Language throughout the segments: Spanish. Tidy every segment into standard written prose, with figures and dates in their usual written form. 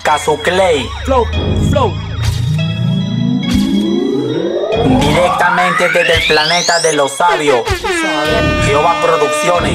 Cazuclay, Flow. directamente desde el planeta de los sabios. Jehová Producciones.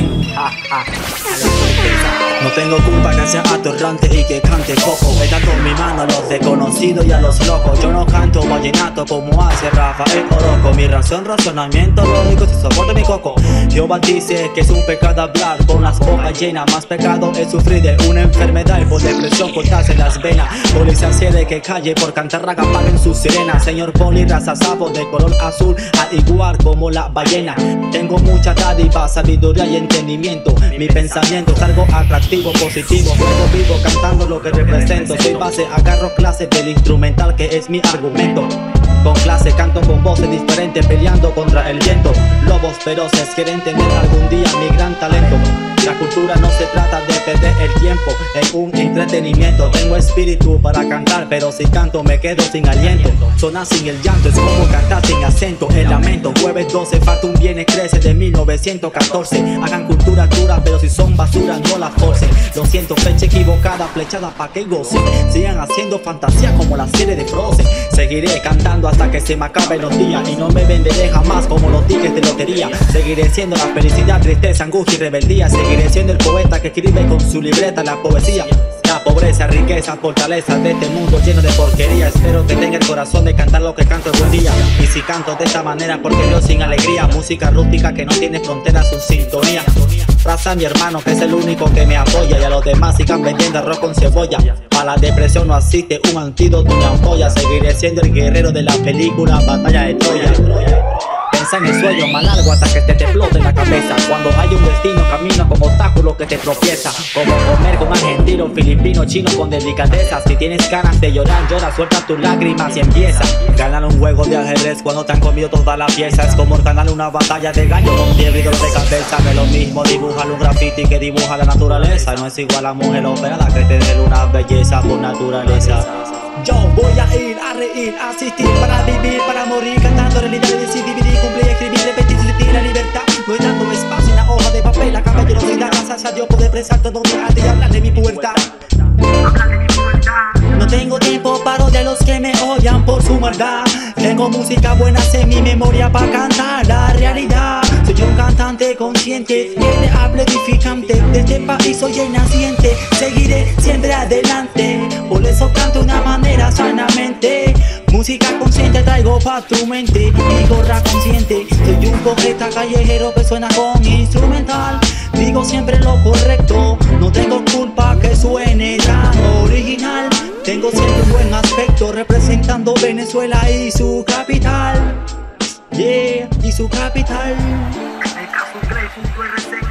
No tengo culpa que sea atorrante y que cante poco. He dado mi mano a los desconocidos y a los locos. Yo no canto vallenato como hace Rafael Orozco. Mi razonamiento lógico se soporta mi coco. Jehová dice que es un pecado hablar con las bocas llenas. Más pecado es sufrir de una enfermedad y por depresión cortarse las venas. Policía de que calle por cantar raga paguen sus sirenas. Señor Poli, raza sapo de color azul, al igual como la ballena. Tengo mucha dádiva, sabiduría y entendimiento. Mi pensamiento es algo atractivo, positivo. Juego vivo cantando lo que represento. Soy base, agarro clases del instrumental que es mi argumento. Con clase canto con voces diferentes, peleando contra el viento. Lobos feroces quieren tener algún día mi gran talento. La cultura no se trata de perder el tiempo, es un entretenimiento. Tengo espíritu para cantar, pero si canto me quedo sin aliento. Sonar sin el llanto es como cantar sin acento. El lamento, jueves 12, falta un viernes 13 de 1914. Hagan cultura dura, pero si son basura no la forcen. Lo siento, fecha equivocada, flechada pa' que gocen. Sigan haciendo fantasía como la serie de Frozen. Seguiré cantando hasta que se me acaben los días y no me venderé jamás como los tickets de lotería. Seguiré siendo la felicidad, tristeza, angustia y rebeldía. Seguiré siendo el poeta que escribe con su libreta la poesía. La pobreza, riqueza, fortaleza de este mundo lleno de porquería. Espero que tenga el corazón de cantar lo que canto algún día. Y si canto de esta manera porque yo sin alegría. Música rústica que no tiene fronteras, su sintonía. Raza mi hermano que es el único que me apoya. Y a los demás sigan vendiendo arroz con cebolla. A la depresión no asiste un antídoto ni ampolla. Seguiré siendo el guerrero de la película Batalla de Troya. Pensa en el sueño más largo hasta que te explote la cabeza. Cuando hay un destino, camino como obstáculo que te tropieza. Como comer con argentino, filipino, chino con delicadeza. Si tienes ganas de llorar, llora, suelta tus lágrimas y empieza. Ganar un juego de ajedrez cuando te han comido toda la pieza. Es como ganar una batalla de gallo con fiebre y dolor de cabeza. No es lo mismo dibujar un graffiti que dibuja la naturaleza. No es igual a mujer operada que tener una belleza por naturaleza. Yo voy a ir a reír, a asistir para vivir, para morir, cantando realidades y dividir, cumplir, escribir, repetir, sentir la libertad. No hay dando espacio en la hoja de papel, a caballero de la gracias a Dios poder expresar todo mi arte y hablar de mi pubertad. No tengo tiempo para odiar a los que me odian por su maldad. Tengo música buena en mi memoria para cantar la realidad. Soy un cantante consciente, que le hablo edificante. De este país soy el naciente, seguiré siempre adelante. Por eso canto de una manera sanamente. Música consciente traigo pa' tu mente y gorra consciente. Soy un poeta callejero que suena con instrumental. Digo siempre lo correcto, no tengo culpa que suene tan original. Tengo siempre un buen aspecto representando Venezuela y su capital. Yeah, y su capital. El Cazuclay.rc